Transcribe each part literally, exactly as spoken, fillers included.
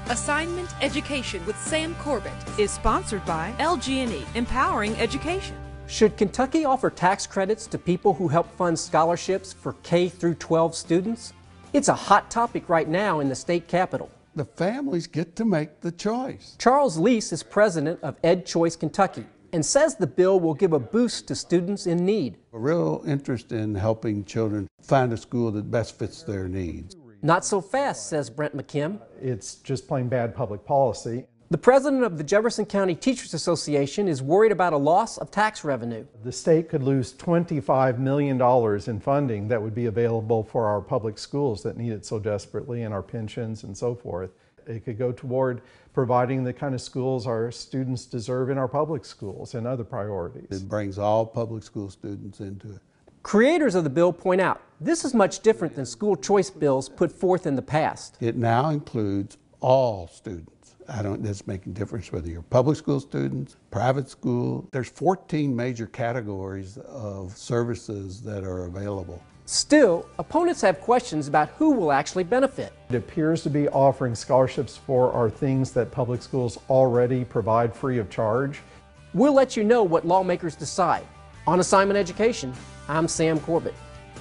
Assignment Education with Sam Corbett is sponsored by L G and E, Empowering Education. Should Kentucky offer tax credits to people who help fund scholarships for K through twelve students? It's a hot topic right now in the state capitol. The families get to make the choice. Charles Lease is president of Ed Choice Kentucky and says the bill will give a boost to students in need. A real interest in helping children find a school that best fits their needs. Not so fast, says Brent McKim. It's just plain bad public policy. The president of the Jefferson County Teachers Association is worried about a loss of tax revenue. The state could lose twenty-five million dollars in funding that would be available for our public schools that need it so desperately, and our pensions and so forth. It could go toward providing the kind of schools our students deserve in our public schools and other priorities. It brings all public school students into it. Creators of the bill point out this is much different than school choice bills put forth in the past. It now includes all students. I don't, that's making a difference whether you're public school students, private school. There's fourteen major categories of services that are available. Still, opponents have questions about who will actually benefit. It appears to be offering scholarships for our things that public schools already provide free of charge. We'll let you know what lawmakers decide. On Assignment Education, I'm Sam Corbett.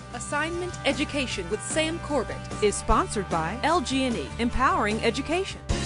Assignment Education with Sam Corbett is sponsored by L G and E, Empowering Education.